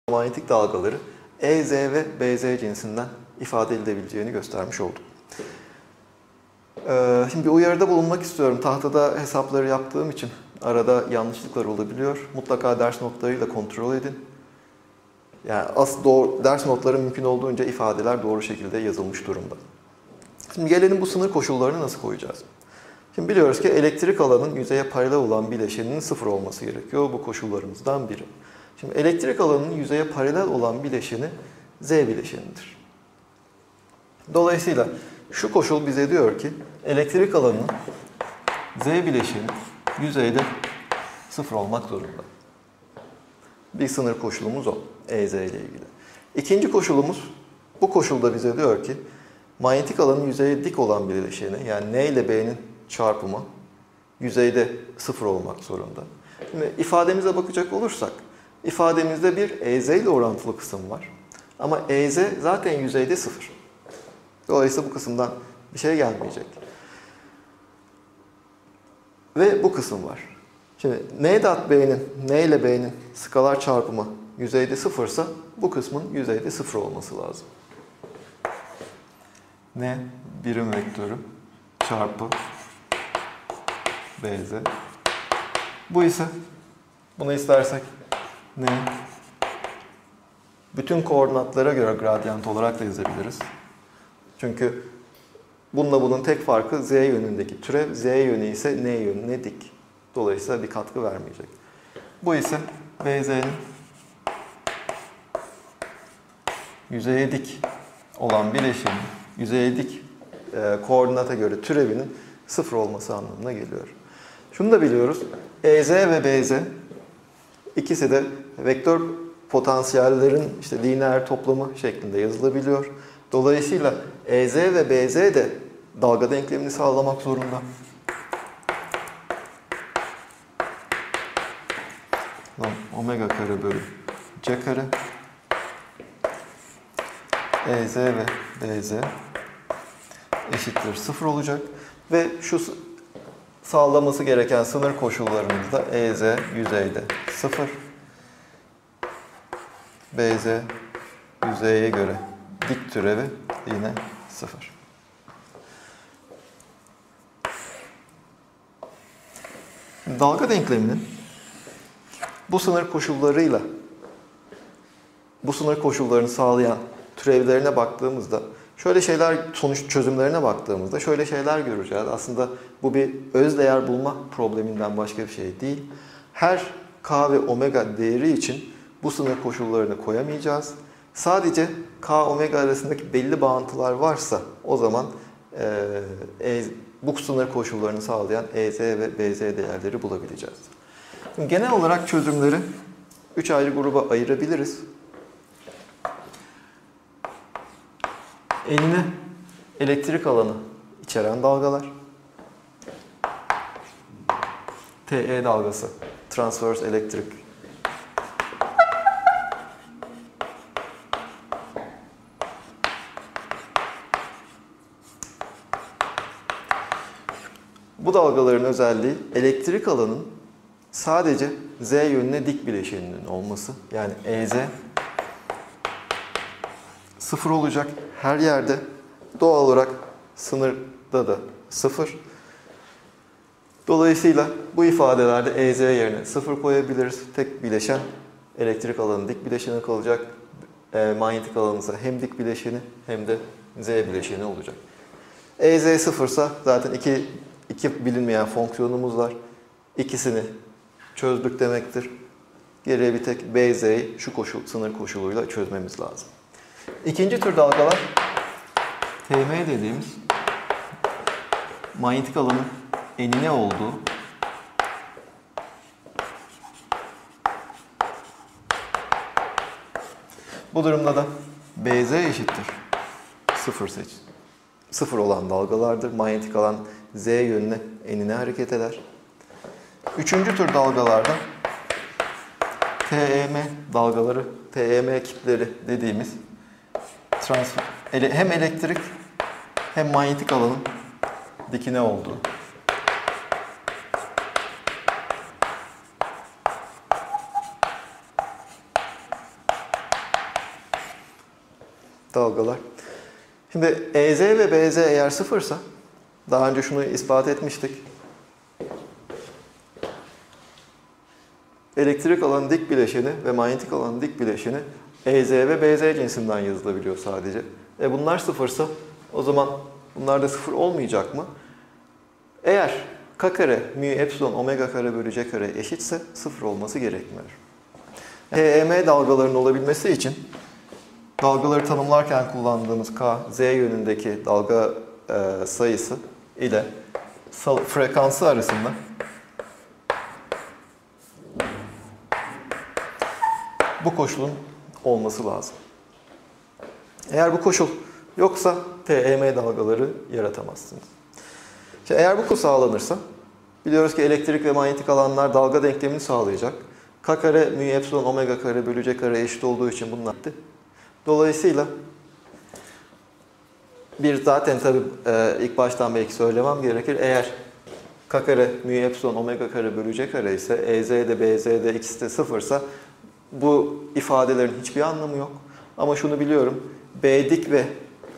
manyetik dalgaları EZ ve BZ cinsinden ifade edilebileceğini göstermiş oldum. Şimdi bir uyarıda bulunmak istiyorum. Tahtada hesapları yaptığım için arada yanlışlıklar olabiliyor. Mutlaka ders notlarıyla kontrol edin. Yani ders notları mümkün olduğunca ifadeler doğru şekilde yazılmış durumda. Şimdi gelelim bu sınır koşullarını nasıl koyacağız? Şimdi biliyoruz ki elektrik alanın yüzeye paralel olan bileşeninin sıfır olması gerekiyor. Bu koşullarımızdan biri. Şimdi elektrik alanının yüzeye paralel olan bileşeni Z bileşenidir. Dolayısıyla şu koşul bize diyor ki elektrik alanının Z bileşeni yüzeyde sıfır olmak zorunda. Bir sınır koşulumuz o. EZ ile ilgili. İkinci koşulumuz, bu koşulda bize diyor ki manyetik alanın yüzeye dik olan bileşeni, yani N ile B'nin çarpımı yüzeyde sıfır olmak zorunda. Şimdi ifademize bakacak olursak, ifademizde bir EZ ile orantılı kısım var. Ama EZ zaten yüzeyde sıfır. Dolayısıyla bu kısımdan bir şey gelmeyecek. Ve bu kısım var. Şimdi N ile B'nin skalar çarpımı yüzeyde sıfırsa bu kısmın yüzeyde sıfır olması lazım. N birim vektörü çarpı BZ. Bu ise bunu istersek N bütün koordinatlara göre gradiyant olarak da yazabiliriz. Çünkü bununla bunun tek farkı Z yönündeki türev, Z yönü ise N yönüne dik. Dolayısıyla bir katkı vermeyecek. Bu ise BZ'nin yüzeye dik olan bileşenin yüzeye dik koordinata göre türevinin sıfır olması anlamına geliyor. Şunu da biliyoruz. EZ ve BZ ikisi de vektör potansiyellerin lineer toplamı şeklinde yazılabiliyor. Dolayısıyla EZ ve BZ de dalga denklemini sağlamak zorunda. Omega kare bölü C kare EZ ve BZ eşittir sıfır olacak. Ve şu sağlaması gereken sınır koşullarımızda EZ yüzeyde sıfır, BZ yüzeye göre dik türevi yine sıfır. Dalga denkleminin bu sınır koşullarıyla bu sınır koşullarını sağlayan türevlerine baktığımızda sonuç çözümlerine baktığımızda şöyle şeyler göreceğiz. Aslında bu bir özdeğer bulma probleminden başka bir şey değil. Her K ve omega değeri için bu sınır koşullarını koyamayacağız. Sadece K omega arasındaki belli bağıntılar varsa o zaman bu sınır koşullarını sağlayan EZ ve BZ değerleri bulabileceğiz. Şimdi genel olarak çözümleri 3 ayrı gruba ayırabiliriz. Enine elektrik alanı içeren dalgalar, TE dalgası, transverse electric, bu dalgaların özelliği elektrik alanın sadece Z yönüne dik bileşeninin olması. Yani EZ sıfır olacak her yerde. Doğal olarak sınırda da sıfır. Dolayısıyla bu ifadelerde EZ yerine sıfır koyabiliriz. Tek bileşen elektrik alanı dik bileşeni kalacak. Manyetik alanımızda hem dik bileşeni hem de Z bileşeni olacak. EZ sıfırsa zaten iki bilinmeyen fonksiyonumuz var. İkisini çözdük demektir. Geriye bir tek BZ'yi şu sınır koşuluyla çözmemiz lazım. İkinci tür dalgalar TM dediğimiz manyetik alanın enine olduğu bu durumda da BZ eşittir sıfır olan dalgalardır. Manyetik alan Z yönüne enine hareket eder. Üçüncü tür dalgalarda TEM dalgaları, TEM kipleri dediğimiz hem elektrik hem manyetik alanın dikine olduğu. dalgalar. Şimdi EZ ve BZ eğer sıfırsa, daha önce şunu ispat etmiştik. Elektrik alanı dik bileşeni ve manyetik alanı dik bileşeni EZ ve BZ cinsinden yazılabiliyor sadece. Bunlar sıfırsa o zaman bunlar da sıfır olmayacak mı? Eğer k kare, mü, epsilon, omega kare bölü c kare eşitse sıfır olması gerekmiyor. TEM dalgaların olabilmesi için dalgaları tanımlarken kullandığımız k, z yönündeki dalga sayısı ile frekansı arasında bu koşulun olması lazım. Eğer bu koşul yoksa TEM dalgaları yaratamazsınız. Eğer bu koşul sağlanırsa, biliyoruz ki elektrik ve manyetik alanlar dalga denklemini sağlayacak. K kare, mü, epsilon, omega kare bölü c kare eşit olduğu için bunlar bitti. Dolayısıyla bir zaten tabii ilk baştan belki söylemem gerekir. Eğer K kare, mü, epsilon, omega kare bölü c kare ise EZ'de, BZ'de ikisi de sıfırsa bu ifadelerin hiçbir anlamı yok. Ama şunu biliyorum. B dik ve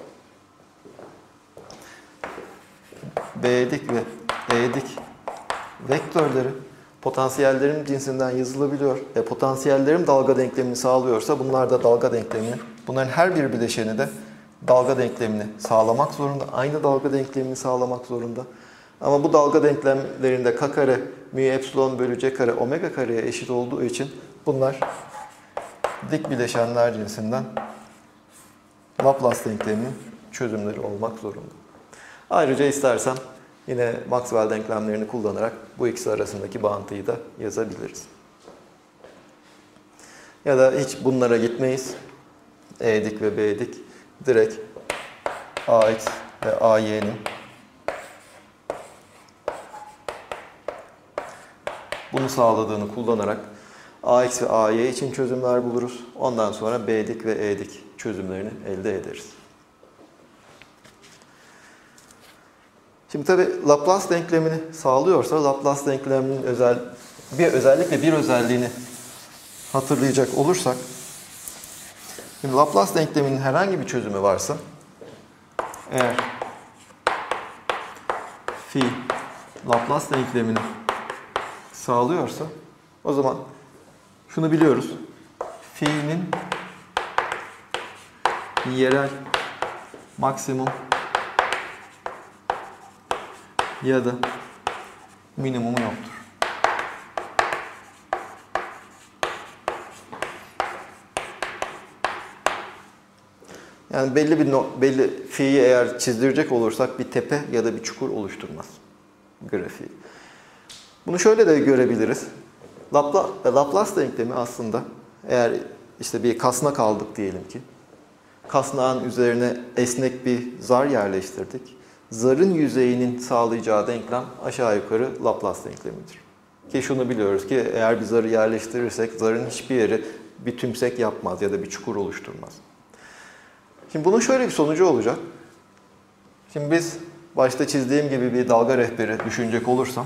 E dik vektörleri potansiyellerin cinsinden yazılabiliyor. Potansiyellerim dalga denklemini sağlıyorsa bunlar da dalga denklemini, bunların her bir bileşeni de dalga denklemini sağlamak zorunda. Aynı dalga denklemini sağlamak zorunda. Ama bu dalga denklemlerinde k kare, mü, epsilon bölü c kare, omega kareye eşit olduğu için bunlar dik bileşenler cinsinden Laplace denkleminin çözümleri olmak zorunda. Ayrıca istersem yine Maxwell denklemlerini kullanarak bu ikisi arasındaki bağıntıyı da yazabiliriz. Ya da hiç bunlara gitmeyiz. E dik ve B dik direkt AX ve AY'nin bunu sağladığını kullanarak AX ve AY için çözümler buluruz. Ondan sonra B dik ve E dik çözümlerini elde ederiz. Şimdi tabi Laplace denklemini sağlıyorsa Laplace denkleminin özellikle bir özelliğini hatırlayacak olursak, şimdi Laplace denkleminin herhangi bir çözümü varsa, eğer phi Laplace denklemini sağlıyorsa o zaman şunu biliyoruz. Phi'nin yerel maksimum ya da minimumu yoktur. Yani belli fi'yi eğer çizdirecek olursak bir tepe ya da bir çukur oluşturmaz grafiği. Bunu şöyle de görebiliriz. Laplace denklemi aslında eğer işte bir kasnak aldık diyelim ki. Kasnağın üzerine esnek bir zar yerleştirdik. Zarın yüzeyinin sağlayacağı denklem aşağı yukarı Laplace denklemidir. Ki şunu biliyoruz ki eğer bir zarı yerleştirirsek zarın hiçbir yeri bir tümsek yapmaz ya da bir çukur oluşturmaz. Şimdi bunun şöyle bir sonucu olacak. Şimdi biz başta çizdiğim gibi bir dalga rehberi düşünecek olursam,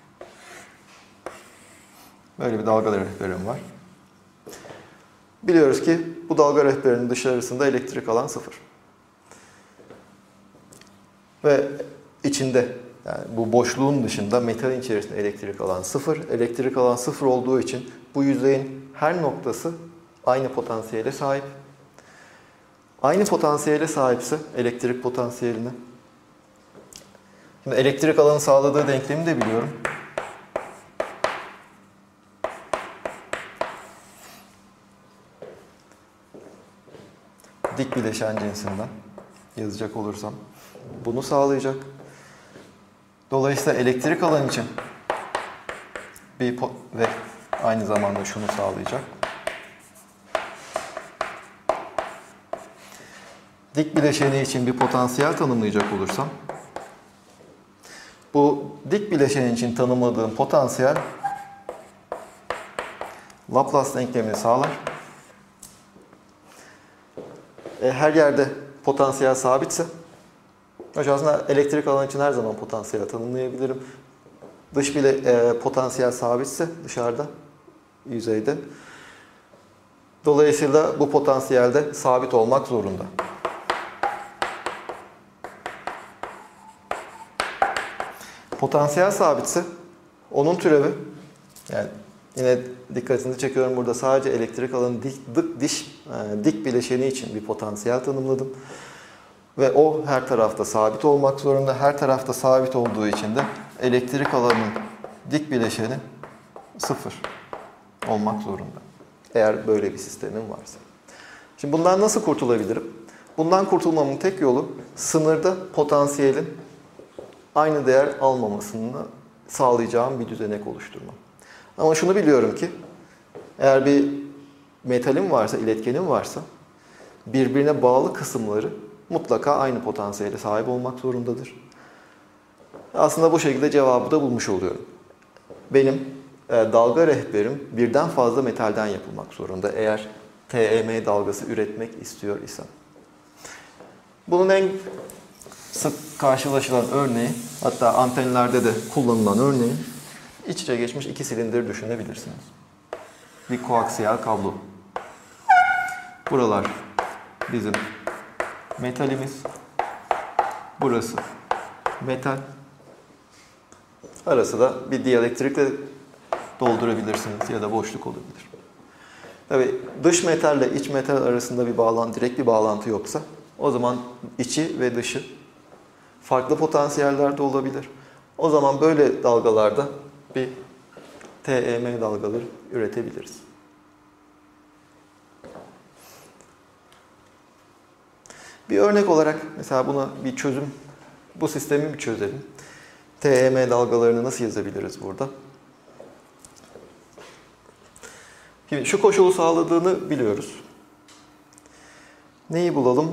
böyle bir dalga rehberim var. Biliyoruz ki bu dalga rehberinin dışarısında elektrik alan sıfır. Ve içinde, yani bu boşluğun dışında metalin içerisinde elektrik alan sıfır. Elektrik alan sıfır olduğu için bu yüzeyin her noktası aynı potansiyele sahip. Aynı potansiyele sahipse elektrik potansiyelini. Şimdi elektrik alanı sağladığı denklemi de biliyorum. Dik bileşen cinsinden yazacak olursam bunu sağlayacak. Dolayısıyla elektrik alan için ve aynı zamanda şunu sağlayacak. Dik bileşeni için bir potansiyel tanımlayacak olursam, bu dik bileşen için tanımladığım potansiyel Laplace denklemini sağlar. Her yerde potansiyel sabitse, aslında elektrik alan için her zaman potansiyel tanımlayabilirim. Potansiyel sabitse dışarıda, yüzeyde, Dolayısıyla bu potansiyelde sabit olmak zorunda. Potansiyel sabitse onun türevi, yani yine dikkatinizi çekiyorum, burada sadece elektrik alanı dik bileşeni için bir potansiyel tanımladım. Ve o her tarafta sabit olmak zorunda. Her tarafta sabit olduğu için de elektrik alanının dik bileşeni 0 olmak zorunda. Eğer böyle bir sistemim varsa. Şimdi bundan nasıl kurtulabilirim? Bundan kurtulmamın tek yolu sınırda potansiyelin aynı değer almamasını sağlayacağım bir düzenek oluşturmam. Ama şunu biliyorum ki eğer bir metalim varsa, iletkenim varsa birbirine bağlı kısımları mutlaka aynı potansiyele sahip olmak zorundadır. Aslında bu şekilde cevabı da bulmuş oluyorum. Benim dalga rehberim birden fazla metalden yapılmak zorunda eğer TEM dalgası üretmek istiyor isem. Bunun en sık karşılaşılan örneği, hatta antenlerde de kullanılan örneği, iç içe geçmiş iki silindir düşünebilirsiniz. Bir koaksiyel kablo. Buralar bizim metalimiz. Burası metal. Arası da bir dielektrikle doldurabilirsiniz ya da boşluk olabilir. Tabii dış metalle iç metal arasında bir bağlantı, direkt bir bağlantı yoksa o zaman içi ve dışı farklı potansiyellerde olabilir. O zaman böyle dalgalarda bir TEM dalgaları üretebiliriz. Bir örnek olarak mesela buna bir çözüm, bu sistemi bir çözelim. TEM dalgalarını nasıl yazabiliriz burada? Şimdi şu koşulu sağladığını biliyoruz. Neyi bulalım?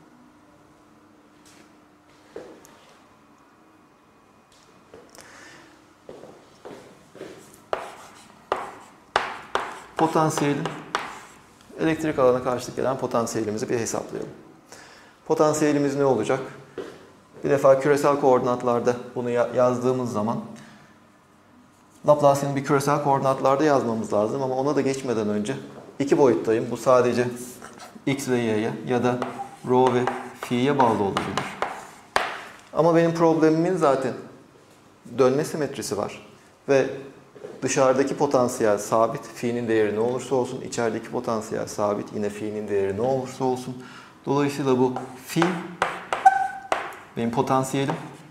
Potansiyelin, elektrik alana karşılık gelen potansiyelimizi bir hesaplayalım. Potansiyelimiz ne olacak? Bir defa küresel koordinatlarda bunu yazdığımız zaman Laplace'ini bir küresel koordinatlarda yazmamız lazım ama ona da geçmeden önce iki boyuttayım. Bu sadece x ve y'ye ya da rho ve fi'ye bağlı olabilir. Ama benim problemimin zaten dönme simetrisi var ve dışarıdaki potansiyel sabit, fi'nin değeri ne olursa olsun, içerideki potansiyel sabit, yine fi'nin değeri ne olursa olsun. Dolayısıyla bu fi benim potansiyelim.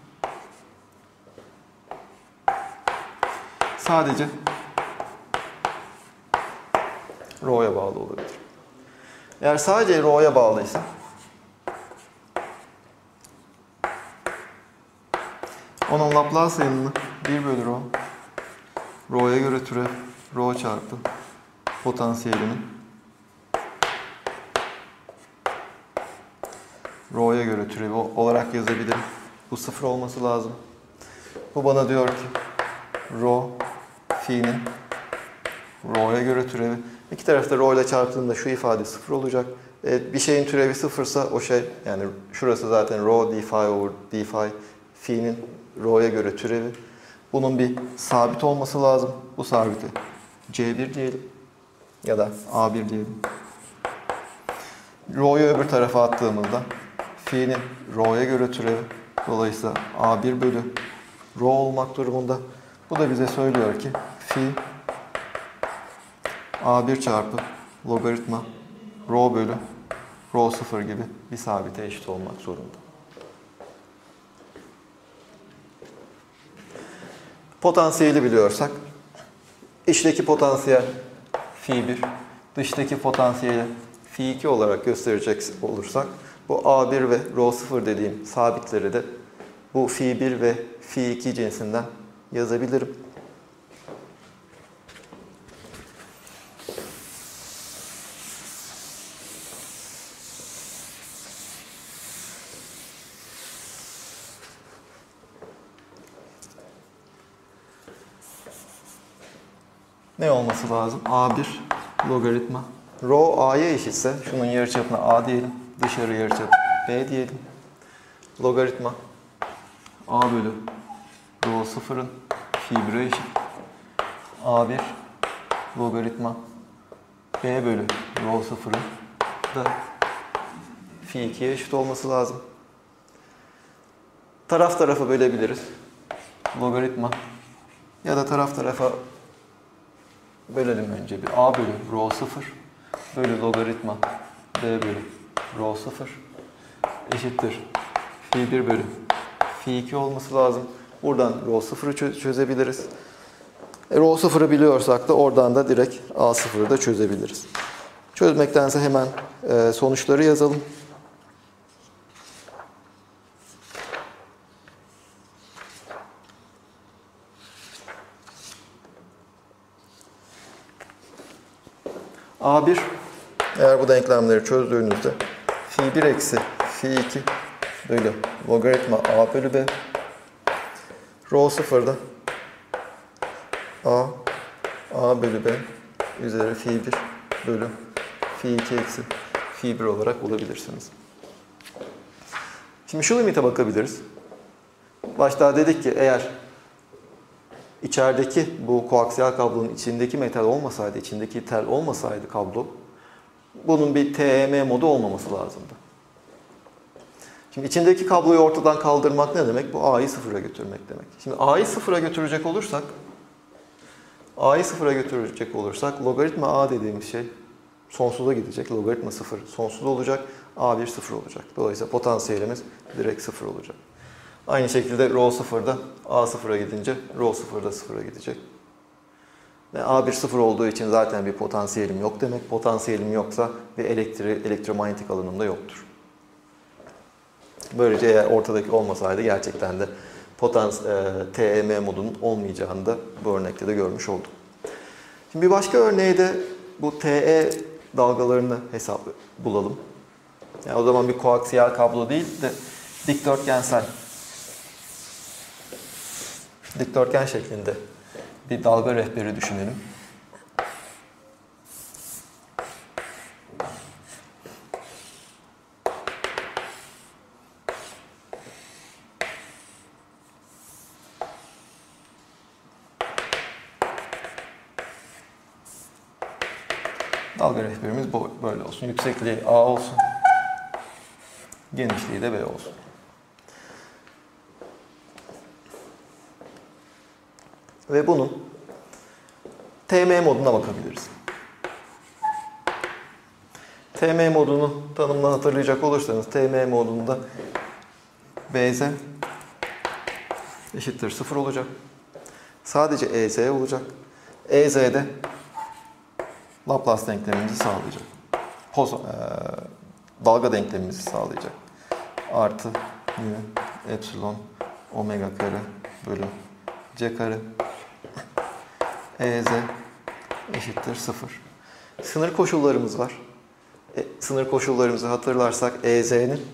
Sadece rho'ya bağlı olabilir. Eğer sadece rho'ya bağlıysa onun Laplace sayımını 1 bölü rho, rho'ya göre türev, rho çarpı potansiyelinin rho'ya göre türevi olarak yazabilirim. Bu 0 olması lazım. Bu bana diyor ki rho fi'nin rho'ya göre türevi. İki tarafta rho ile çarptığında şu ifade 0 olacak. Bir şeyin türevi 0'sa o şey, yani şurası zaten rho d phi over d phi, fi'nin rho'ya göre türevi. Bunun bir sabit olması lazım. Bu sabiti C1 diyelim ya da A1 diyelim. Rho'yu öbür tarafa attığımızda fi'nin rho'ya göre türevi, dolayısıyla A1 bölü rho olmak durumunda. Bu da bize söylüyor ki fi A1 çarpı logaritma rho bölü rho 0 gibi bir sabite eşit olmak zorunda. Potansiyeli biliyorsak, içteki potansiyel fi1, dıştaki potansiyeli fi2 olarak gösterecek olursak, bu A1 ve rho 0 dediğim sabitleri de bu fi1 ve fi2 cinsinden yazabilirim. Ne olması lazım? A1 logaritma. Rho A'ya eşitse şunun yarıçapına A diyelim. Dışarı yarıçap B diyelim. Logaritma A bölü rho 0'ın fi 1'e eşit. A1 logaritma B bölü rho 0'ın da phi 2'ye eşit olması lazım. Taraf tarafa bölebiliriz. Logaritma. Ya da taraf tarafa bölelim önce bir. A bölü rho 0 bölü logaritma B bölü rho 0 eşittir. Phi 1 bölü phi 2 olması lazım. Buradan rho 0'ı çözebiliriz. Rho 0'ı biliyorsak da oradan da direkt A 0'ı da çözebiliriz. Çözmektense hemen sonuçları yazalım. A1 eğer bu denklemleri çözdüğünüzde phi 1 eksi phi 2 bölü logaritma A bölü B rho 0'da A bölü B üzeri phi 1 bölü phi 2 eksi phi 1 olarak bulabilirsiniz. Şimdi şu limite bakabiliriz. Başta dedik ki eğer içerideki bu koaksiyel kablonun içindeki metal olmasaydı, içindeki tel olmasaydı kablo, bunun bir TEM modu olmaması lazımdı. Şimdi içindeki kabloyu ortadan kaldırmak ne demek? Bu A'yı sıfıra götürmek demek. Şimdi A'yı sıfıra götürecek olursak logaritma A dediğimiz şey sonsuza gidecek. Logaritma 0 sonsuz olacak. A1 0 olacak. Dolayısıyla potansiyelimiz direkt 0 olacak. Aynı şekilde rho 0'da A 0'a gidince rho 0'da 0'a gidecek. Ve A1 0 olduğu için zaten bir potansiyelim yok demek. Potansiyelim yoksa bir elektromanyetik alanım da yoktur. Böylece eğer ortadaki olmasaydı gerçekten de TEM modunun olmayacağını da bu örnekte de görmüş olduk. Şimdi bir başka örneğe de bu TE dalgalarını bulalım. Yani o zaman bir koaksiyel kablo değil de dikdörtgen şeklinde bir dalga rehberi düşünelim. Dalga rehberimiz böyle olsun. Yüksekliği A olsun. Genişliği de B olsun. Ve bunun TM moduna bakabiliriz. TM modunu tanımını hatırlayacak olursanız TM modunda BZ eşittir 0 olacak. Sadece EZ olacak. EZ'de Laplace denklemimizi sağlayacak. Dalga denklemimizi sağlayacak. Artı mu epsilon omega kare bölü c kare EZ eşittir 0. Sınır koşullarımız var. Sınır koşullarımızı hatırlarsak EZ'nin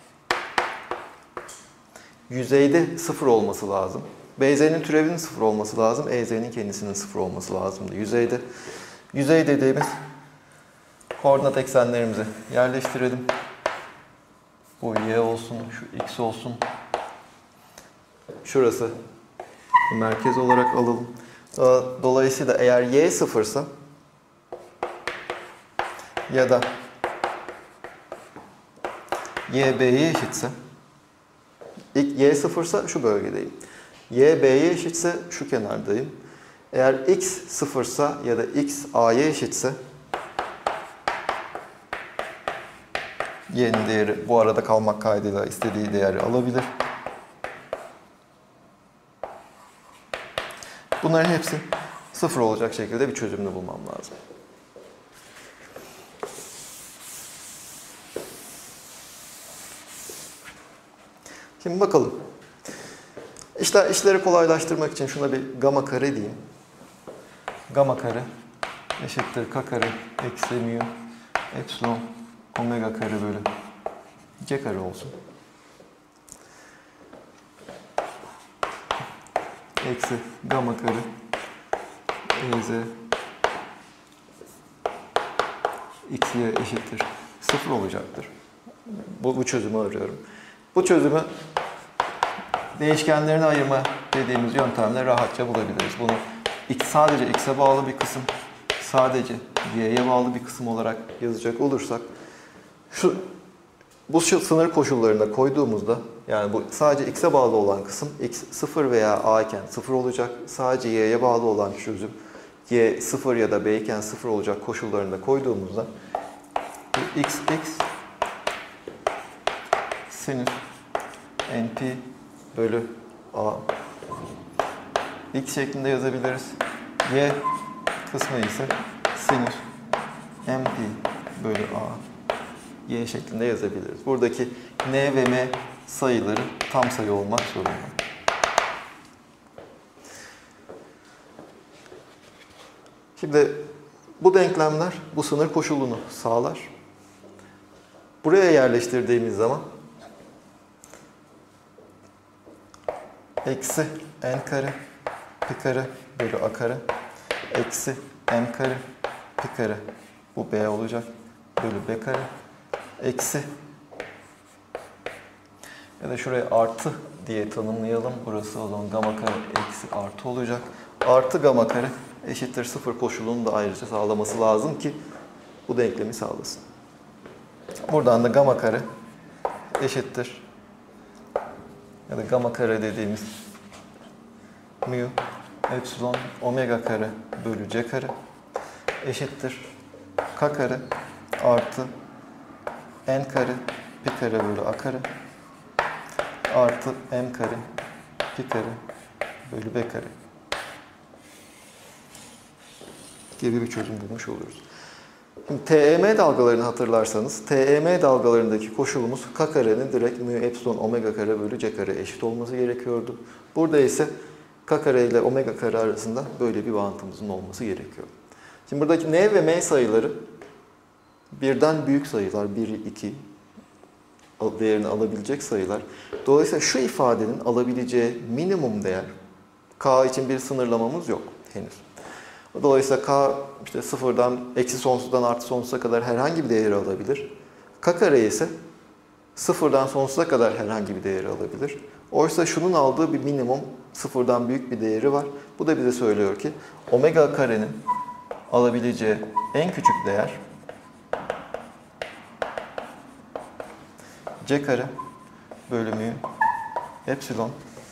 yüzeyde 0 olması lazım. BZ'nin türevinin 0 olması lazım. EZ'nin kendisinin 0 olması lazımdı. Yüzey dediğimiz koordinat eksenlerimizi yerleştirelim. Bu y olsun, şu x olsun. Şurası merkez olarak alalım. Dolayısıyla eğer y sıfırsa ya da y b'ye eşitse, y sıfırsa şu bölgedeyim. Y b'ye eşitse şu kenardayım. Eğer x sıfırsa ya da x a'ya eşitse y'nin değeri bu arada kalmak kaydıyla istediği değeri alabilir. Bunların hepsi 0 olacak şekilde bir çözümünü bulmam lazım. Şimdi bakalım. İşleri kolaylaştırmak için şuna bir gamma kare diyeyim. Gamma kare eşittir k kare eksi mu epsilon omega kare bölü c kare olsun. Eksi gamma kare ez x'ye eşittir 0 olacaktır. Bu çözümü arıyorum. Bu çözümü değişkenlerini ayırma dediğimiz yöntemle rahatça bulabiliriz. Bunu sadece x'e bağlı bir kısım, sadece y'ye bağlı bir kısım olarak yazacak olursak bu sınır koşullarına koyduğumuzda, yani bu sadece x'e bağlı olan kısım x 0 veya a iken 0 olacak. Sadece y'ye bağlı olan çözüm y 0 ya da b iken 0 olacak koşullarında koyduğumuzda x sinüs np bölü a x şeklinde yazabiliriz. Y kısmı ise sinüs np bölü a y şeklinde yazabiliriz. Buradaki n ve m sayıları tam sayı olmak zorunda. Şimdi bu denklemler bu sınır koşulunu sağlar. Buraya yerleştirdiğimiz zaman eksi n kare pi kare bölü a kare eksi m kare pi kare, bu b olacak, bölü b kare eksi, ya da şuraya artı diye tanımlayalım. Burası o zaman gamma kare eksi artı olacak. Artı gamma kare eşittir 0 koşulunu da ayrıca sağlaması lazım ki bu denklemi sağlasın. Buradan da gamma kare eşittir, ya da gamma kare dediğimiz mu epsilon omega kare bölü c kare eşittir k kare artı n kare pi kare bölü a kare artı m kare pi kare bölü b kare gibi bir çözüm bulmuş oluruz. Şimdi TEM dalgalarını hatırlarsanız, TEM dalgalarındaki koşulumuz k karenin direkt mu epsilon omega kare bölü c kare eşit olması gerekiyordu. Burada ise k kare ile omega kare arasında böyle bir bağıntımızın olması gerekiyor. Şimdi buradaki n ve m sayıları birden büyük sayılar, 1, 2 değerini alabilecek sayılar. Dolayısıyla şu ifadenin alabileceği minimum değer, k için bir sınırlamamız yok henüz. Dolayısıyla k işte sıfırdan, eksi sonsuzdan artı sonsuza kadar herhangi bir değeri alabilir. K kare ise sıfırdan sonsuza kadar herhangi bir değeri alabilir. Oysa şunun aldığı bir minimum, sıfırdan büyük bir değeri var. Bu da bize söylüyor ki omega karenin alabileceği en küçük değer c kare bölü mu epsilon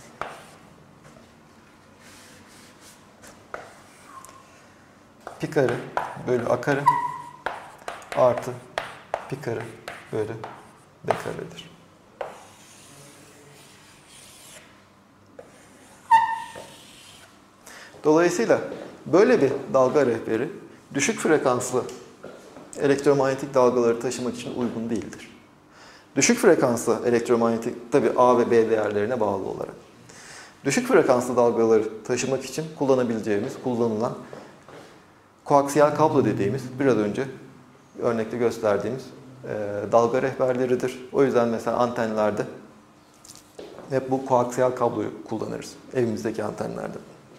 pi kare bölü a kare artı pi kare bölü b karedir. Dolayısıyla böyle bir dalga rehberi düşük frekanslı elektromanyetik dalgaları taşımak için uygun değildir. Düşük frekanslı elektromanyetik, tabi A ve B değerlerine bağlı olarak. Düşük frekanslı dalgaları taşımak için kullanılan koaksiyel kablo dediğimiz, biraz önce örnekte gösterdiğimiz dalga rehberleridir. O yüzden mesela antenlerde hep bu koaksiyel kabloyu kullanırız. Evimizdeki antenlerde.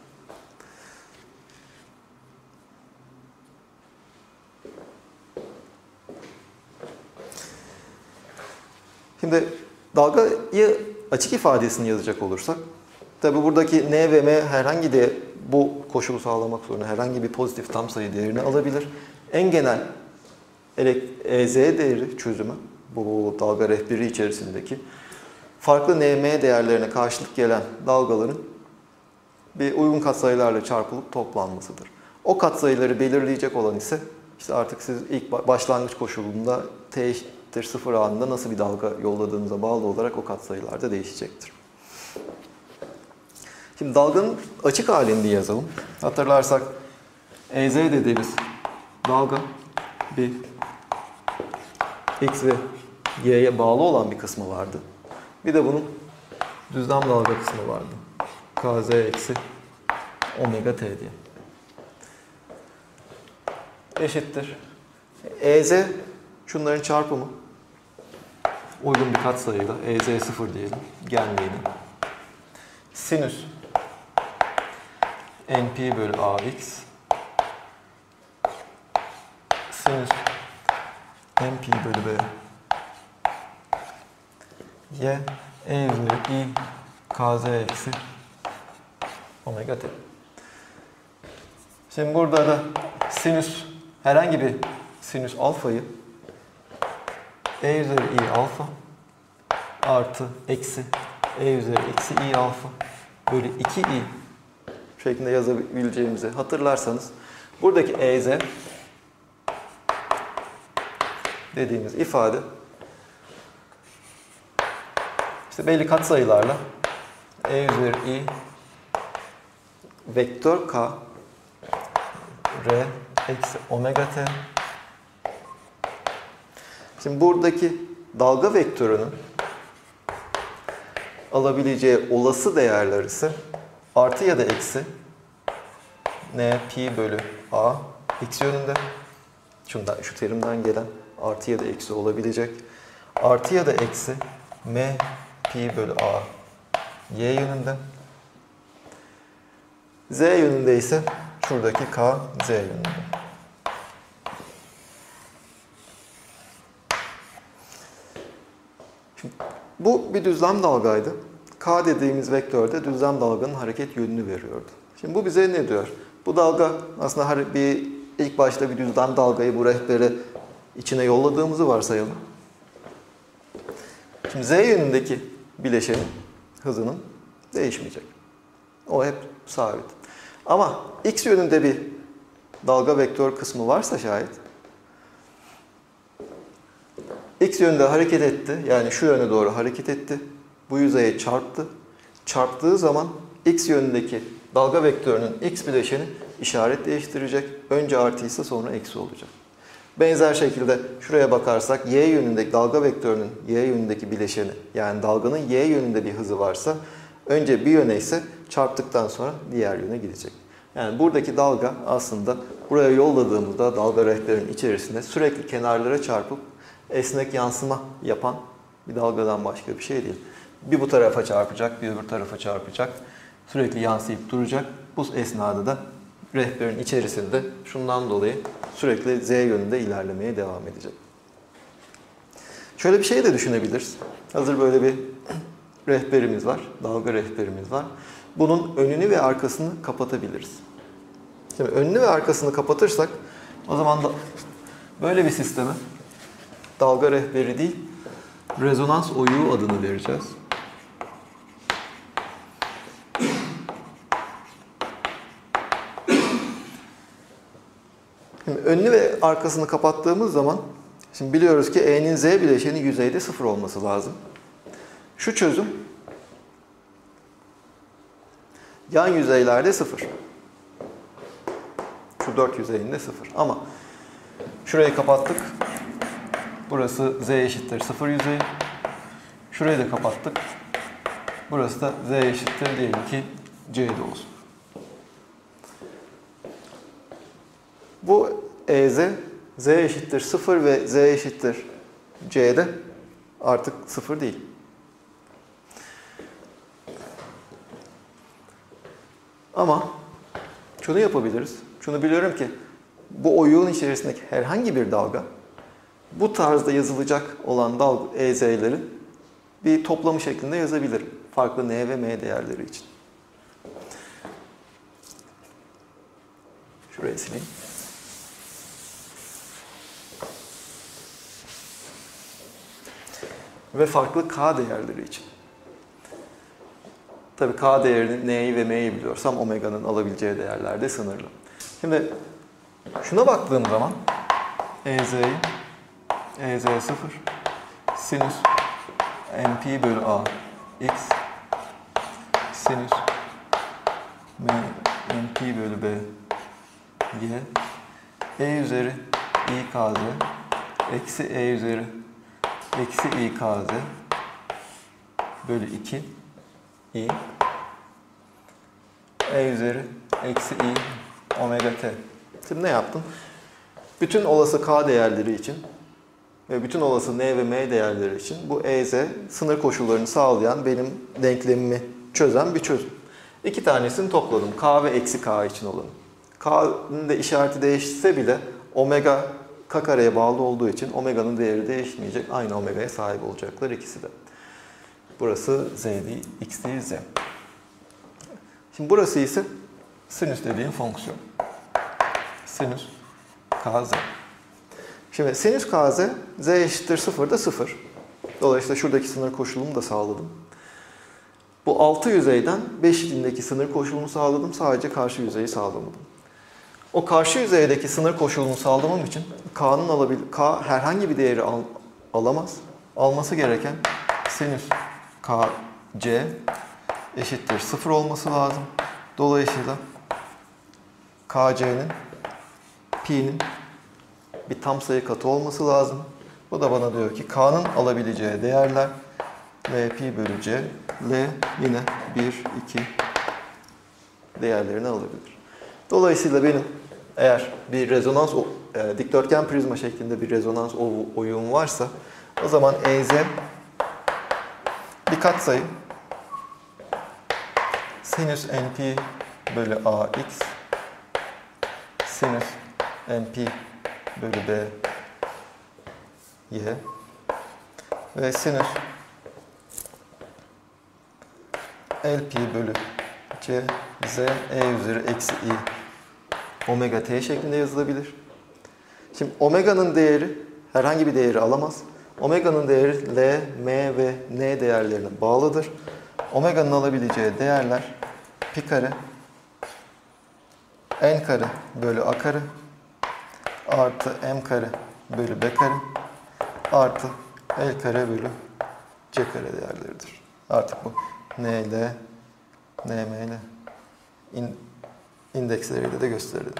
Şimdi dalgayı açık ifadesini yazacak olursak, tabi buradaki n ve m herhangi de bu koşulu sağlamak zorunda herhangi bir pozitif tam sayı değerini alabilir. En genel EZ değeri çözümü, bu dalga rehberi içerisindeki farklı nm değerlerine karşılık gelen dalgaların bir uygun katsayılarla çarpılıp toplanmasıdır. O katsayıları belirleyecek olan ise işte artık siz ilk başlangıç koşulunda t eşittir 0 anında nasıl bir dalga yolladığınıza bağlı olarak o katsayılar da değişecektir. Şimdi dalganın açık halini yazalım. Hatırlarsak EZ dediğimiz dalga bir x ve y'ye bağlı olan bir kısmı vardı. Bir de bunun düzlem dalga kısmı vardı. Kz eksi omega t diye. Eşittir. EZ şunların çarpımı. Uygun bir katsayıyla EZ 0 diyelim. Genliğini. Sinüs np bölü ax sinüs np bölü b y e bölü i kz eksi omega t. Şimdi burada da sinüs, herhangi bir sinüs alfayı e üzeri i alfa artı eksi e üzeri eksi i alfa bölü 2i şeklinde yazabileceğimizi hatırlarsanız buradaki ez dediğimiz ifade işte belli katsayılarla e üzeri i vektör k r eksi omega t. Şimdi buradaki dalga vektörünün alabileceği olası değerler ise artı ya da eksi n pi bölü a x yönünde. Şu terimden gelen artı ya da eksi olabilecek. Artı ya da eksi m pi bölü a y yönünde. Z yönünde ise şuradaki k z yönünde. Şimdi, bu bir düzlem dalgaydı. K dediğimiz vektörde düzlem dalganın hareket yönünü veriyordu. Şimdi bu bize ne diyor? Bu dalga aslında ilk başta bir düzlem dalgayı bu rehbere içine yolladığımızı varsayalım. Şimdi Z yönündeki bileşenin hızının değişmeyecek. O hep sabit. Ama X yönünde bir dalga vektör kısmı varsa şayet X yönünde hareket etti. Yani şu yöne doğru hareket etti. Bu yüzeye çarptı. Çarptığı zaman X yönündeki dalga vektörünün X bileşeni işaret değiştirecek. Önce artıysa sonra eksi olacak. Benzer şekilde şuraya bakarsak Y yönündeki dalga vektörünün Y yönündeki bileşeni yani dalganın Y yönünde bir hızı varsa önce bir yöne ise çarptıktan sonra diğer yöne gidecek. Yani buradaki dalga aslında buraya yolladığımızda dalga rehberinin içerisinde sürekli kenarlara çarpıp esnek yansıma yapan bir dalgadan başka bir şey değil. Bir bu tarafa çarpacak, bir öbür tarafa çarpacak. Sürekli yansıyıp duracak. Bu esnada da rehberin içerisinde şundan dolayı sürekli Z yönünde ilerlemeye devam edecek. Şöyle bir şey de düşünebiliriz. Hazır böyle bir rehberimiz var, dalga rehberimiz var. Bunun önünü ve arkasını kapatabiliriz. Şimdi önünü ve arkasını kapatırsak o zaman da böyle bir sisteme dalga rehberi değil, rezonans oyuğu adını vereceğiz. Şimdi önünü ve arkasını kapattığımız zaman şimdi biliyoruz ki E'nin Z bileşeni yüzeyde 0 olması lazım. Şu çözüm yan yüzeylerde 0. Şu 4 yüzeyinde 0. Ama şurayı kapattık. Burası Z eşittir 0 yüzeyi. Şurayı da kapattık. Burası da Z eşittir diyelim ki C'de olsun. Bu EZ, Z eşittir 0 ve Z eşittir C'de artık 0 değil. Ama şunu yapabiliriz. Şunu biliyorum ki bu oyuğun içerisindeki herhangi bir dalga bu tarzda yazılacak olan dalga EZ'leri bir toplamı şeklinde yazabilirim. Farklı N ve M değerleri için. Şuraya sileyim. Ve farklı K değerleri için. Tabii K değerini N'yi ve M'yi biliyorsam omega'nın alabileceği değerler de sınırlı. Şimdi şuna baktığım zaman EZ'yi EZ 0 sinüs MP bölü A X sinüs MP bölü B Y E üzeri I KZ eksi E üzeri eksi I KZ bölü 2 I E üzeri eksi I omega T. Şimdi ne yaptım? Bütün olası K değerleri için ve bütün olası N ve M değerleri için bu EZ sınır koşullarını sağlayan benim denklemimi çözen bir çözüm. İki tanesini topladım. K ve eksi K için olanı. K'nın da işareti değişse bile omega K kareye bağlı olduğu için omega'nın değeri değişmeyecek. Aynı omega'ya sahip olacaklar ikisi de. Burası Z değil, X değil Z. Şimdi burası ise sinüs dediğim fonksiyon. Sinüs Kz. Şimdi sinüs Kz, z eşittir 0'da 0. Dolayısıyla şuradaki sınır koşulumu da sağladım. Bu altı yüzeyden 5 içindeki sınır koşulunu sağladım. Sadece karşı yüzeyi sağlamadım. O karşı yüzeydeki sınır koşulunu sağlamam için K herhangi bir değeri alamaz. Alması gereken sinüs Kc eşittir 0 olması lazım. Dolayısıyla Kc'nin pi'nin bir tam sayı katı olması lazım. Bu da bana diyor ki K'nın alabileceği değerler L pi bölü C, L yine 1, 2 değerlerini alabilir. Dolayısıyla benim eğer bir rezonans, dikdörtgen prizma şeklinde bir rezonans oyun varsa o zaman EZ bir katsayı sinüs NP bölü AX sinüs NP bölü B Y ve sinüs LP bölü C Z E üzeri eksi I omega T şeklinde yazılabilir. Şimdi omega'nın değeri herhangi bir değeri alamaz. Omega'nın değeri L, M ve N değerlerine bağlıdır. Omega'nın alabileceği değerler pi kare n kare bölü a kare artı m kare bölü b kare artı l kare bölü c kare değerleridir. Artık bu n, l, n, m, l indeksleriyle de gösterelim.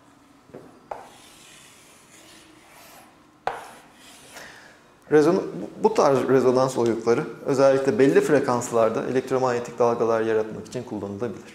Bu tarz rezonans oyukları özellikle belli frekanslarda elektromanyetik dalgalar yaratmak için kullanılabilir.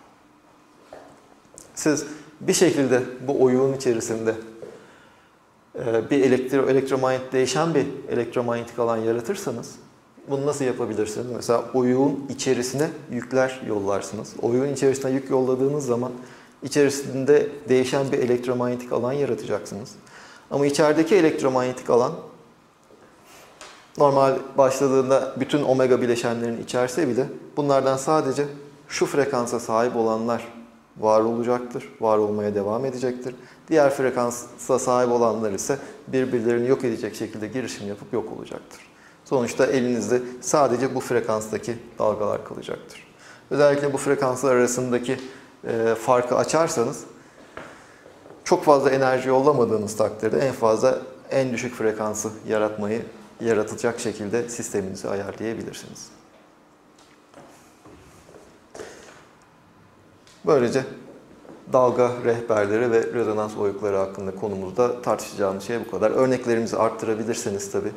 Siz bir şekilde bu oyuğun içerisinde bir değişen bir elektromanyetik alan yaratırsanız bunu nasıl yapabilirsiniz? Mesela oyuğun içerisine yükler yollarsınız. Oyuğun içerisine yük yolladığınız zaman içerisinde değişen bir elektromanyetik alan yaratacaksınız. Ama içerideki elektromanyetik alan normal başladığında bütün omega bileşenlerini içerse bile bunlardan sadece şu frekansa sahip olanlar var olacaktır, var olmaya devam edecektir. Diğer frekansa sahip olanlar ise birbirlerini yok edecek şekilde girişim yapıp yok olacaktır. Sonuçta elinizde sadece bu frekanstaki dalgalar kalacaktır. Özellikle bu frekanslar arasındaki farkı açarsanız çok fazla enerji yollamadığınız takdirde en fazla en düşük frekansı yaratacak şekilde sisteminizi ayarlayabilirsiniz. Böylece dalga rehberleri ve rezonans oyukları hakkında konumuzda tartışacağımız şey bu kadar. Örneklerimizi arttırabilirseniz tabii.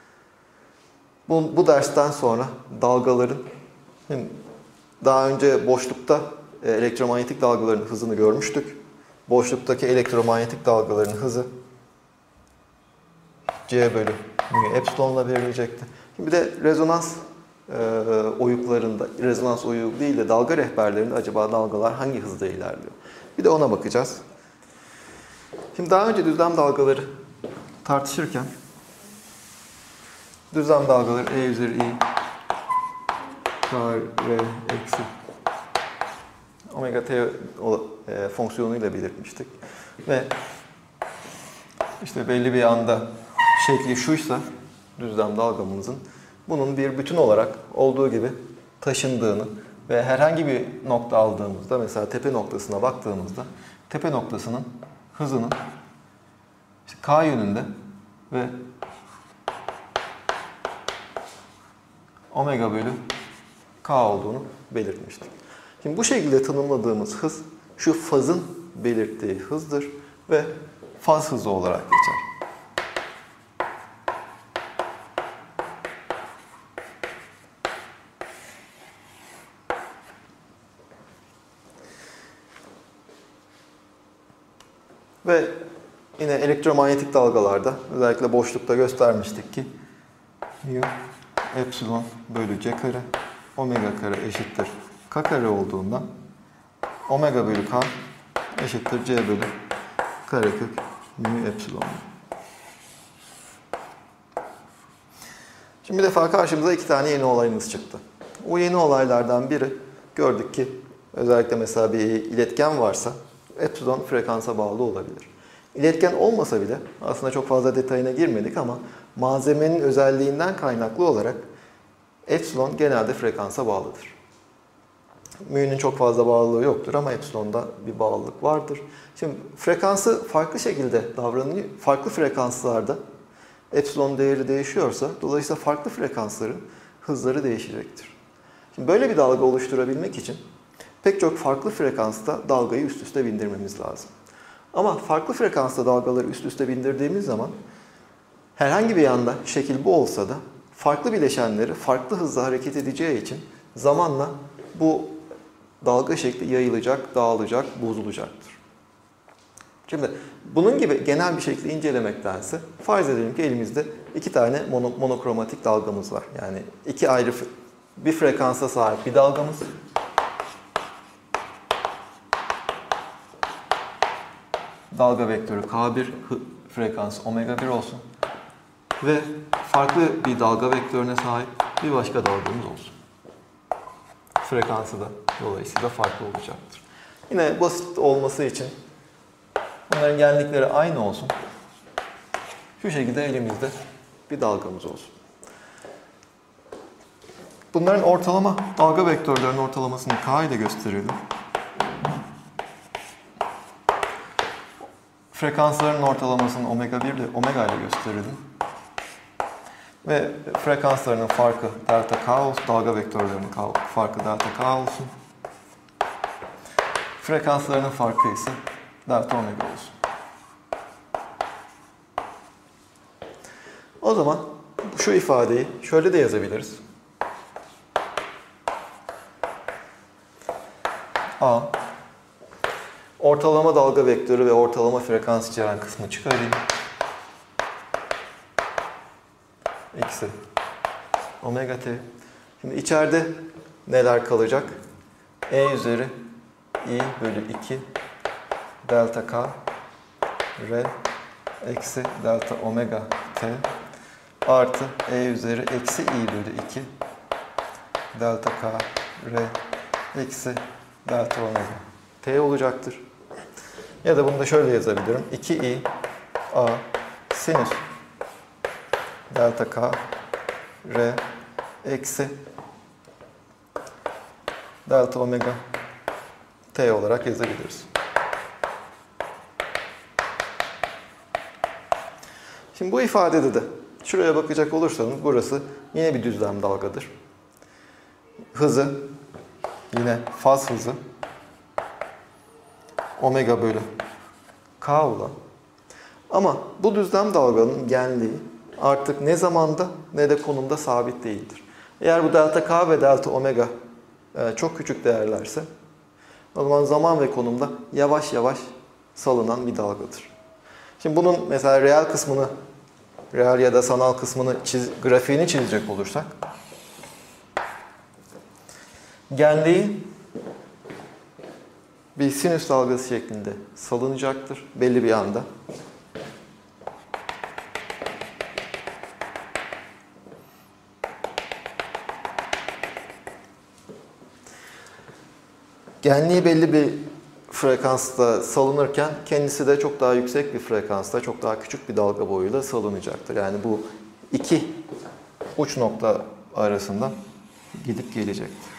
Bu dersten sonra dalgaların, daha önce boşlukta elektromanyetik dalgaların hızını görmüştük. Boşluktaki elektromanyetik dalgaların hızı C bölü mu epsilonla verilecekti. Şimdi bir de rezonans oyuklarında, rezonans oyuğu değil de dalga rehberlerinde acaba dalgalar hangi hızda ilerliyor? Bir de ona bakacağız. Şimdi daha önce düzlem dalgaları tartışırken düzlem dalgaları E üzeri I kare eksi omega t fonksiyonuyla belirtmiştik. Ve işte belli bir anda şekli şuysa düzlem dalgamızın bunun bir bütün olarak olduğu gibi taşındığını ve herhangi bir nokta aldığımızda mesela tepe noktasına baktığımızda tepe noktasının hızının işte k yönünde ve omega bölü k olduğunu belirtmiştik. Şimdi bu şekilde tanımladığımız hız şu fazın belirttiği hızdır ve faz hızı olarak geçer. Ve yine elektromanyetik dalgalarda özellikle boşlukta göstermiştik ki mu epsilon bölü c kare omega kare eşittir k kare olduğundan omega bölü k eşittir c bölü karekök mu epsilon. Şimdi bir defa karşımıza iki tane yeni olayımız çıktı. O yeni olaylardan biri gördük ki özellikle mesela bir iletken varsa epsilon frekansa bağlı olabilir. İletken olmasa bile, aslında çok fazla detayına girmedik ama malzemenin özelliğinden kaynaklı olarak epsilon genelde frekansa bağlıdır. Mü'nün çok fazla bağlılığı yoktur ama epsilonda bir bağlılık vardır. Şimdi frekansı farklı şekilde davranıyor. Farklı frekanslarda epsilon değeri değişiyorsa dolayısıyla farklı frekansların hızları değişecektir. Şimdi böyle bir dalga oluşturabilmek için pek çok farklı frekansta dalgayı üst üste bindirmemiz lazım. Ama farklı frekansta dalgaları üst üste bindirdiğimiz zaman herhangi bir yanda şekil bu olsa da farklı bileşenleri farklı hızla hareket edeceği için zamanla bu dalga şekli yayılacak, dağılacak, bozulacaktır. Şimdi bunun gibi genel bir şekli incelemektense farz edelim ki elimizde iki tane monokromatik dalgamız var. Yani iki ayrı bir frekansa sahip bir dalgamız. Dalga vektörü K1, frekans omega 1 olsun. Ve farklı bir dalga vektörüne sahip bir başka dalgamız olsun. Frekansı da dolayısıyla farklı olacaktır. Yine basit olması için bunların genlikleri aynı olsun. Şu şekilde elimizde bir dalgamız olsun. Bunların ortalama dalga vektörlerinin ortalamasını K ile gösterelim. Frekansların ortalamasını omega 1 ile omega ile gösterelim. Ve frekanslarının farkı delta K olsun, dalga vektörlerinin farkı delta K olsun. Frekanslarının farkı ise delta omega olsun. O zaman şu ifadeyi şöyle de yazabiliriz. A, ortalama dalga vektörü ve ortalama frekans içeren kısmı çıkarayım. Eksi omega t. Şimdi içeride neler kalacak? E üzeri I bölü 2 delta K R eksi delta omega t artı E üzeri eksi I bölü 2 delta K R eksi delta omega t olacaktır. Ya da bunu da şöyle yazabilirim. 2i a sinüs delta k r eksi delta omega t olarak yazabiliriz. Şimdi bu ifadede de şuraya bakacak olursanız burası yine bir düzlem dalgadır. Hızı yine faz hızı omega bölü k olan. Ama bu düzlem dalganın genliği artık ne zamanda ne de konumda sabit değildir. Eğer bu delta k ve delta omega çok küçük değerlerse o zaman zaman ve konumda yavaş yavaş salınan bir dalgadır. Şimdi bunun mesela reel kısmını, reel ya da sanal kısmını grafiğini çizecek olursak genliği bir sinüs dalgası şeklinde salınacaktır belli bir anda. Genliği belli bir frekansta salınırken kendisi de çok daha yüksek bir frekansta, çok daha küçük bir dalga boyuyla salınacaktır. Yani bu iki uç nokta arasında gidip gelecektir.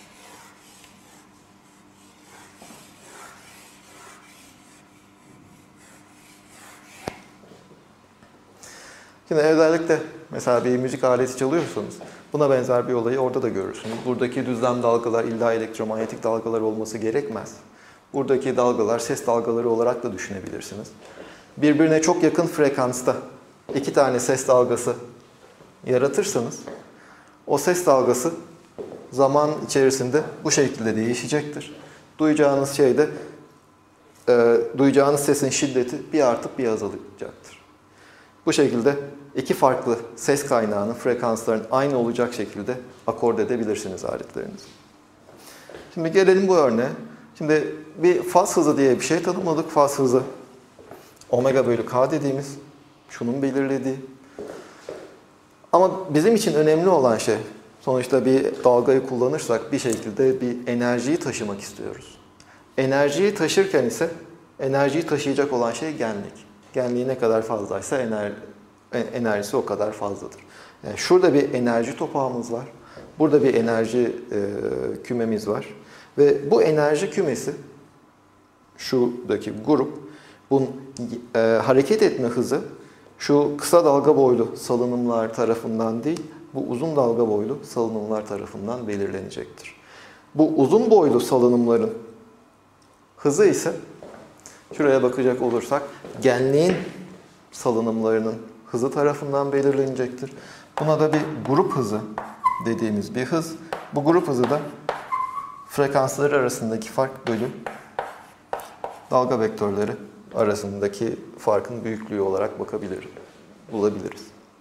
Şimdi özellikle mesela bir müzik aleti çalıyorsanız buna benzer bir olayı orada da görürsünüz. Buradaki düzlem dalgalar illa elektromanyetik dalgalar olması gerekmez. Buradaki dalgalar ses dalgaları olarak da düşünebilirsiniz. Birbirine çok yakın frekansta iki tane ses dalgası yaratırsanız o ses dalgası zaman içerisinde bu şekilde değişecektir. Duyacağınız şeyde duyacağınız sesin şiddeti bir artıp bir azalacaktır. Bu şekilde iki farklı ses kaynağının frekansların aynı olacak şekilde akord edebilirsiniz aletlerinizi. Şimdi gelelim bu örneğe. Şimdi bir faz hızı diye bir şey tanımladık. Faz hızı omega bölü k dediğimiz, şunun belirlediği. Ama bizim için önemli olan şey, sonuçta bir dalgayı kullanırsak bir şekilde bir enerjiyi taşımak istiyoruz. Enerjiyi taşırken ise Enerjiyi taşıyacak olan şey genlik. Genliği ne kadar fazlaysa enerjisi o kadar fazladır. Yani şurada bir enerji topağımız var. Burada bir enerji kümemiz var. Ve bu enerji kümesi, şuradaki grup, bunun hareket etme hızı şu kısa dalga boylu salınımlar tarafından değil, bu uzun dalga boylu salınımlar tarafından belirlenecektir. Bu uzun boylu salınımların hızı ise, şuraya bakacak olursak, genliğin salınımlarının hızı tarafından belirlenecektir. Buna da bir grup hızı dediğimiz bir hız. Bu grup hızı da frekansları arasındaki fark bölü dalga vektörleri arasındaki farkın büyüklüğü olarak bulabiliriz.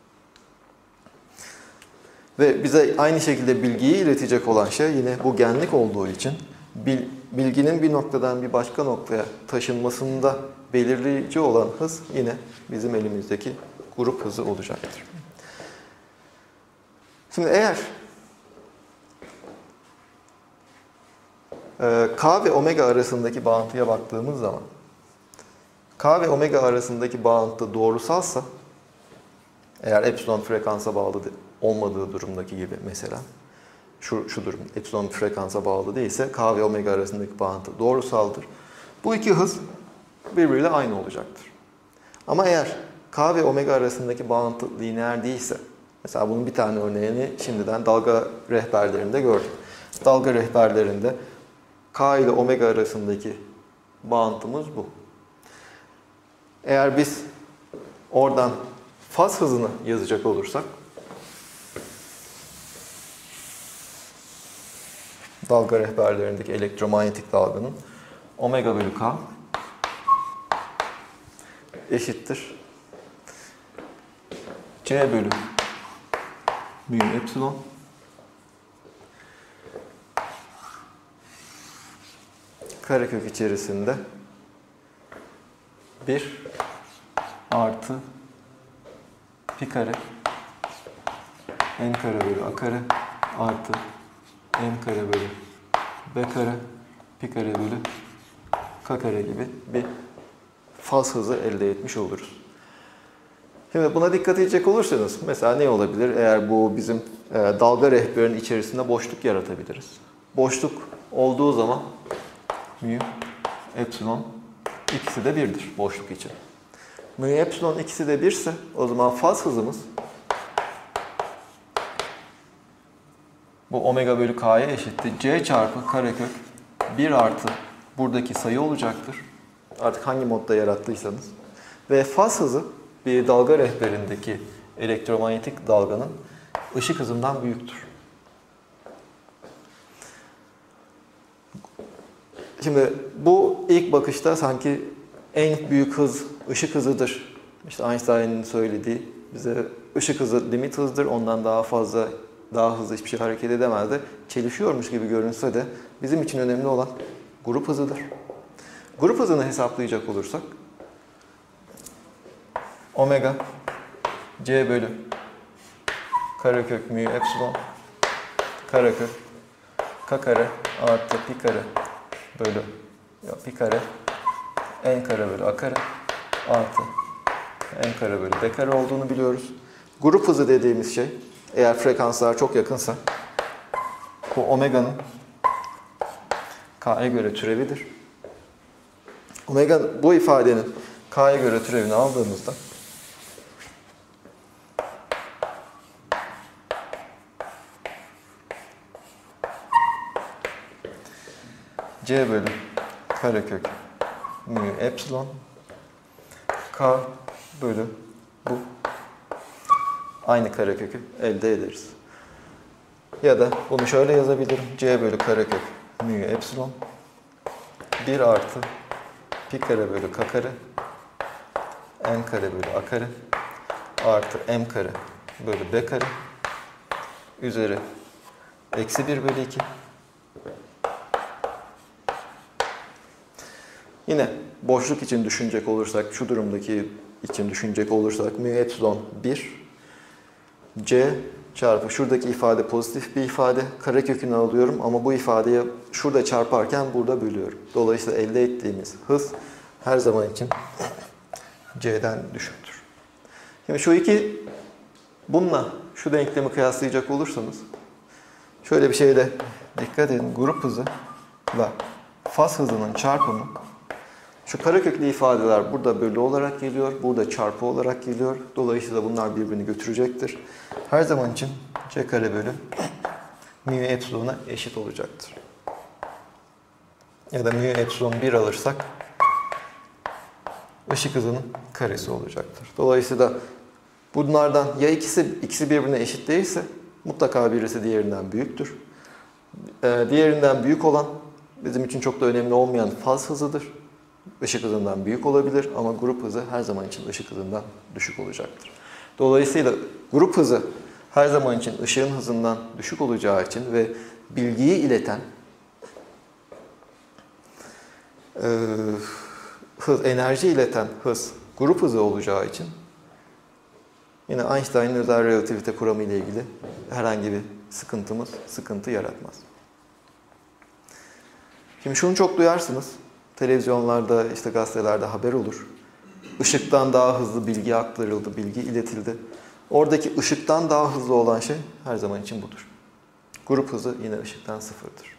Ve bize aynı şekilde bilgiyi iletecek olan şey yine bu genlik olduğu için bilginin bir noktadan bir başka noktaya taşınmasında belirleyici olan hız yine bizim elimizdeki grup hızı olacaktır. Şimdi eğer K ve omega arasındaki bağıntıya baktığımız zaman K ve omega arasındaki bağıntı doğrusalsa, eğer epsilon frekansa bağlı olmadığı durumdaki gibi mesela, şu durum epsilon frekansa bağlı değilse K ve omega arasındaki bağıntı doğrusaldır. Bu iki hız birbiriyle aynı olacaktır. Ama eğer K ve omega arasındaki bağıntı lineer değilse, mesela bunun bir tane örneğini şimdiden dalga rehberlerinde gördük. Dalga rehberlerinde K ile omega arasındaki bağıntımız bu. Eğer biz oradan faz hızını yazacak olursak, dalga rehberlerindeki elektromanyetik dalganın omega bölü K eşittir C bölü mu epsilon karekök içerisinde 1 artı pi kare n kare bölü a kare artı m kare bölü b kare pi kare bölü k kare gibi bir faz hızı elde etmiş oluruz. Şimdi buna dikkat edecek olursanız mesela ne olabilir? Eğer bu bizim dalga rehberinin içerisinde boşluk yaratabiliriz. Boşluk olduğu zaman mu epsilon ikisi de 1'dir boşluk için. Mu epsilon ikisi de 1 ise o zaman faz hızımız bu omega bölü k'ya eşittir. C çarpı karekök 1 artı buradaki sayı olacaktır. Artık hangi modda yarattıysanız. Ve faz hızı bir dalga rehberindeki elektromanyetik dalganın ışık hızından büyüktür. Şimdi bu ilk bakışta sanki en büyük hız ışık hızıdır. İşte Einstein'ın söylediği, bize ışık hızı limit hızdır, ondan daha fazla, daha hızlı hiçbir şey hareket edemez de çelişiyormuş gibi görünse de bizim için önemli olan grup hızıdır. Grup hızını hesaplayacak olursak omega c bölü karekök mu epsilon karekök k kare artı pi kare bölü pi kare n kare bölü a kare artı n kare bölü b kare olduğunu biliyoruz. Grup hızı dediğimiz şey, eğer frekanslar çok yakınsa, bu omega'nın k'ya göre türevidir. Omega, bu ifadenin k'ya göre türevini aldığımızda c bölü karekök mu epsilon k bölü bu aynı karekökü elde ederiz. Ya da bunu şöyle yazabilirim. C bölü karekök mu epsilon 1 artı pi kare bölü k kare n kare bölü a kare artı m kare bölü b kare üzeri eksi 1 bölü 2. Yine boşluk için düşünecek olursak, şu durumdaki için düşünecek olursak mu epsilon 1 c çarpı şuradaki ifade pozitif bir ifade. Karekökünü alıyorum ama bu ifadeyi şurada çarparken burada bölüyorum. Dolayısıyla elde ettiğimiz hız her zaman için C'den düşüktür. Şimdi şu iki bununla şu denklemi kıyaslayacak olursanız şöyle bir şeyde dikkat edin. Grup hızı ve faz hızının çarpımı, şu kareköklü ifadeler burada bölü olarak geliyor, burada çarpı olarak geliyor. Dolayısıyla bunlar birbirini götürecektir. Her zaman için C kare bölü mu epsilon'a eşit olacaktır. Ya da mu epsilon 1 alırsak ışık hızının karesi olacaktır. Dolayısıyla bunlardan ya ikisi birbirine eşit değilse mutlaka birisi diğerinden büyüktür. Diğerinden büyük olan bizim için çok da önemli olmayan faz hızıdır. Işık hızından büyük olabilir ama grup hızı her zaman için ışık hızından düşük olacaktır. Dolayısıyla grup hızı her zaman için ışığın hızından düşük olacağı için ve bilgiyi ileten enerji ileten hız grup hızı olacağı için yine Einstein'ın özel relativite kuramı ile ilgili herhangi bir sıkıntı yaratmaz. Şimdi şunu çok duyarsınız. Televizyonlarda, işte gazetelerde haber olur. Işıktan daha hızlı bilgi aktarıldı, bilgi iletildi. Oradaki ışıktan daha hızlı olan şey her zaman için budur. Grup hızı yine ışıktan sıfırdır.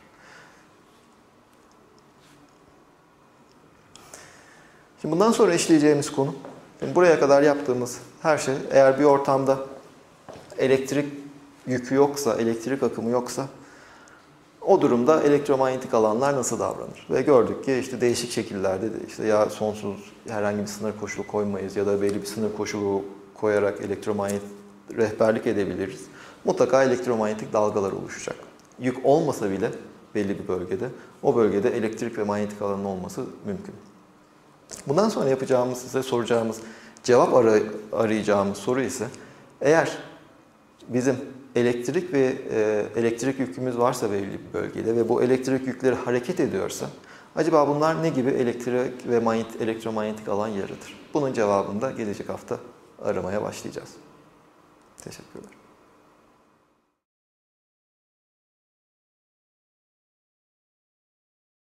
Şimdi bundan sonra işleyeceğimiz konu, şimdi buraya kadar yaptığımız her şey, eğer bir ortamda elektrik yükü yoksa, elektrik akımı yoksa, o durumda elektromanyetik alanlar nasıl davranır? Ve gördük ki işte değişik şekillerde de işte ya sonsuz herhangi bir sınır koşulu koymayız ya da belli bir sınır koşulu koyarak elektromanyetik rehberlik edebiliriz. Mutlaka elektromanyetik dalgalar oluşacak. Yük olmasa bile belli bir bölgede, o bölgede elektrik ve manyetik alanın olması mümkün. Bundan sonra yapacağımız, size soracağımız, cevap arayacağımız soru ise eğer bizim elektrik ve elektrik yükümüz varsa belli bir bölgede ve bu elektrik yükleri hareket ediyorsa acaba bunlar ne gibi elektrik ve elektromanyetik alan yaratır? Bunun cevabını da gelecek hafta aramaya başlayacağız. Teşekkürler.